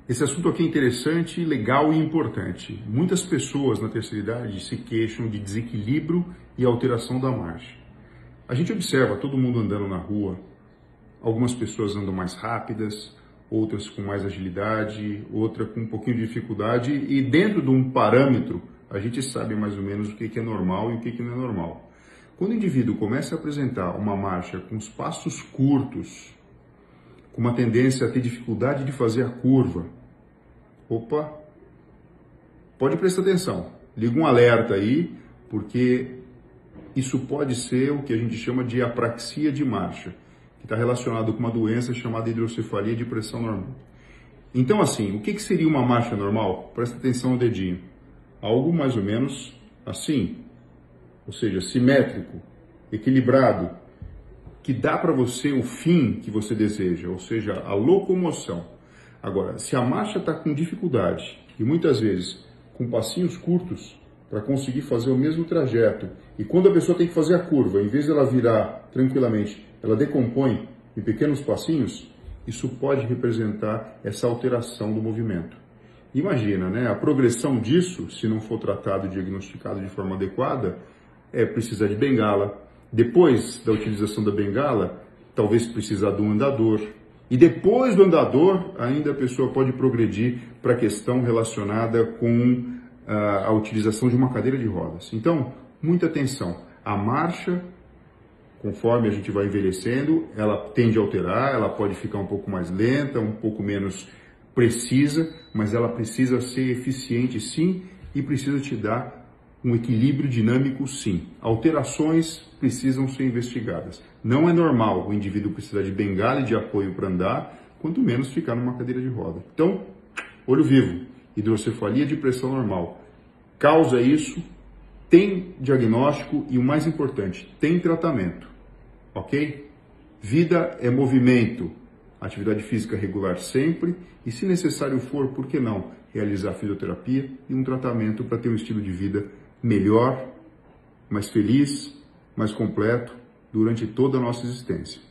Esse assunto aqui é interessante, legal e importante. Muitas pessoas na terceira idade se queixam de desequilíbrio e alteração da marcha. A gente observa todo mundo andando na rua, algumas pessoas andam mais rápidas, outras com mais agilidade, outra com um pouquinho de dificuldade, e dentro de um parâmetro a gente sabe mais ou menos o que é normal e o que não é normal. Quando o indivíduo começa a apresentar uma marcha com os passos curtos, com uma tendência a ter dificuldade de fazer a curva, opa, pode prestar atenção, liga um alerta aí, porque isso pode ser o que a gente chama de apraxia de marcha, que está relacionado com uma doença chamada hidrocefalia de pressão normal. Então, assim, o que seria uma marcha normal? Presta atenção no dedinho. Algo mais ou menos assim, ou seja, simétrico, equilibrado, que dá para você o fim que você deseja, ou seja, a locomoção. Agora, se a marcha está com dificuldade e muitas vezes com passinhos curtos para conseguir fazer o mesmo trajeto, e quando a pessoa tem que fazer a curva, em vez de ela virar tranquilamente, ela decompõe em pequenos passinhos, isso pode representar essa alteração do movimento. Imagina, né? A progressão disso, se não for tratado e diagnosticado de forma adequada, é precisar de bengala. Depois da utilização da bengala, talvez precisar de um andador. E depois do andador, ainda a pessoa pode progredir para a questão relacionada com a utilização de uma cadeira de rodas. Então, muita atenção. A marcha, conforme a gente vai envelhecendo, ela tende a alterar, ela pode ficar um pouco mais lenta, um pouco menos precisa, mas ela precisa ser eficiente sim e precisa te dar um equilíbrio dinâmico sim. Alterações precisam ser investigadas. Não é normal o indivíduo precisar de bengala e de apoio para andar, quanto menos ficar numa cadeira de roda. Então, olho vivo, hidrocefalia de pressão normal. Causa isso, tem diagnóstico e o mais importante, tem tratamento, ok? Vida é movimento, atividade física regular sempre e, se necessário for, por que não, realizar fisioterapia e um tratamento para ter um estilo de vida melhor, mais feliz, mais completo durante toda a nossa existência.